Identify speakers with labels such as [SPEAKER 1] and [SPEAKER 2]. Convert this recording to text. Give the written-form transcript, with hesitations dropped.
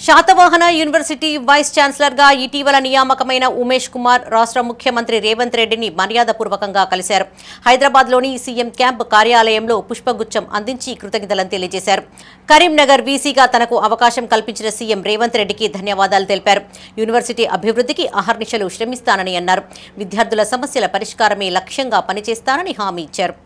[SPEAKER 1] Satavahana university vice chancellor గా ఇటీవల నియామకమైన ఉమేష్ కుమార్ రాష్ట్ర ముఖ్యమంత్రి రేవంత్ రెడ్డిని మర్యాదపూర్వకంగా కలిశారు. హైదరాబాద్లోని సీఎం క్యాంప్ కార్యాలయంలో పుష్పగుచ్చం అందించి కృతజ్ఞతలను తెలియజేశారు. కరీంనగర్ వీసీగా తనకు అవకాశం కల్పించిన సీఎం రేవంత్ రెడ్డికి ధన్యవాదాలు తెలిపారు. యూనివర్సిటీ అభివృద్ధికి అహర్నిశలు శ్రమిస్తానని అన్నారు. విద్యార్థుల సమస్యల పరిష్కారమే లక్ష్యంగా పనిచేస్తానని హామీ ఇచ్చారు.